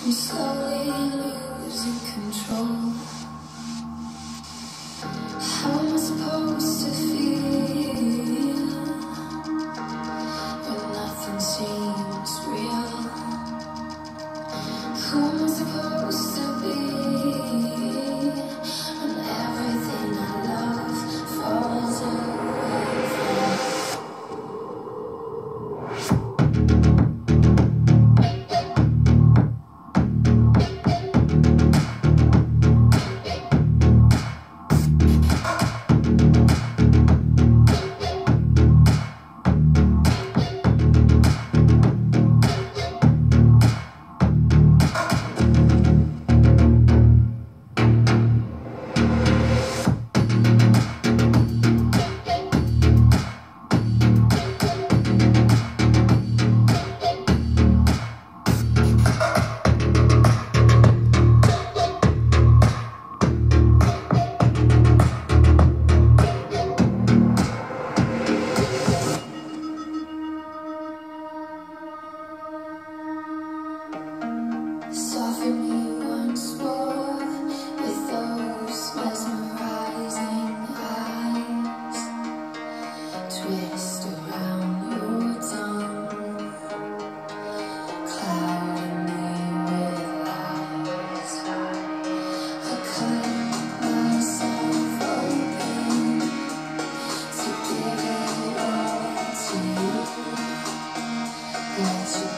slowly losing control. How am I supposed to feel when nothing seems real? Who am I supposed to be when everything I love falls away from me? Soften me once more with those mesmerizing eyes. Twist around your tongue, clouding me with lies. I cut myself open to give it all to you. Let you